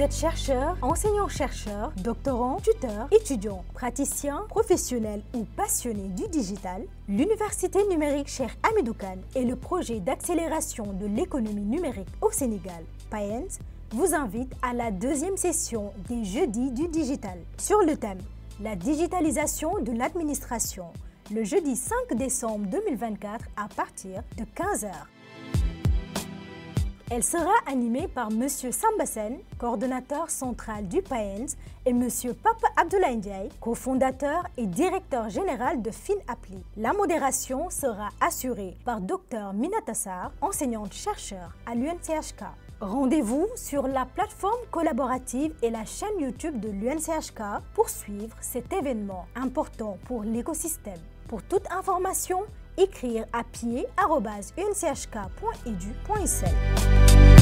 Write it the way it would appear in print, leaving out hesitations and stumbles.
Vous êtes chercheur, enseignant-chercheur, doctorant, tuteur, étudiant, praticien, professionnel ou passionné du digital, l'Université numérique Cheikh Hamidou KANE et le projet d'accélération de l'économie numérique au Sénégal, PAENS, vous invite à la deuxième session des jeudis du digital sur le thème « La digitalisation de l'administration » le jeudi 5 décembre 2024 à partir de 15 h. Elle sera animée par M. Sambasen, coordonnateur central du PAENS, et M. Papa Abdoulaye Ndiaye, cofondateur et directeur général de FinAppli. La modération sera assurée par Dr Minata Sarr, enseignante-chercheur à l'UN-CHK. Rendez-vous sur la plateforme collaborative et la chaîne YouTube de l'UN-CHK pour suivre cet événement important pour l'écosystème. Pour toute information, écrire à pied@unchk.edu.sl.